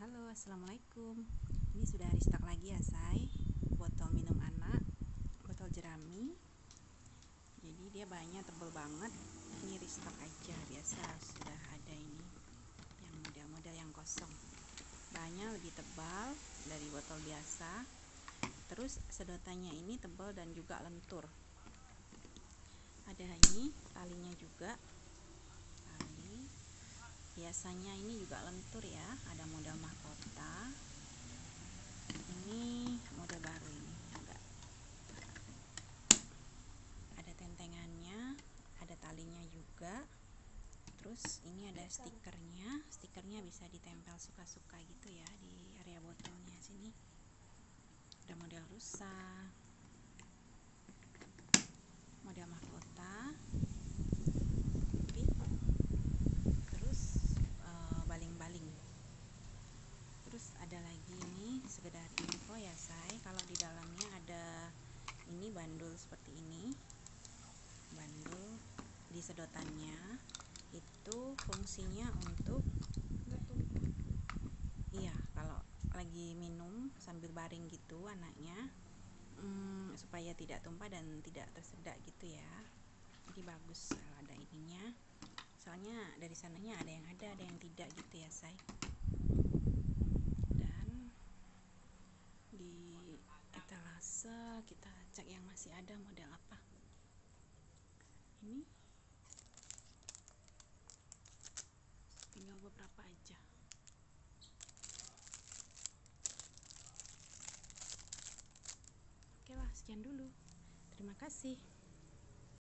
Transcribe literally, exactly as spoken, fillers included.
Halo, assalamualaikum. Ini sudah restock lagi ya, say. Botol minum anak, botol jerami. Jadi dia banyak, tebel banget. Ini restock aja, biasa sudah ada ini. Yang model-model yang kosong. Banyak lebih tebal dari botol biasa. Terus sedotannya ini tebal dan juga lentur. Ada ini talinya juga. Biasanya ini juga lentur ya, ada model mahkota. Ini model baru ini, enggak. Ada tentengannya, ada talinya juga. Terus ini ada stikernya, stikernya bisa ditempel suka-suka gitu ya di area botolnya sini. Ada model rusa, model mahkota. Baling-baling. Terus ada lagi ini sekedar info ya, say. Kalau di dalamnya ada ini bandul seperti ini. Bandul di sedotannya itu fungsinya untuk iya, kalau lagi minum sambil baring gitu anaknya, hmm, supaya tidak tumpah dan tidak tersedak gitu ya. Jadi bagus kalau ada ininya. Soalnya dari sananya ada yang ada, ada yang tidak gitu ya, say. Dan di etalase kita cek yang masih ada model apa. Ini tinggal beberapa aja. Oke lah, sekian dulu. Terima kasih.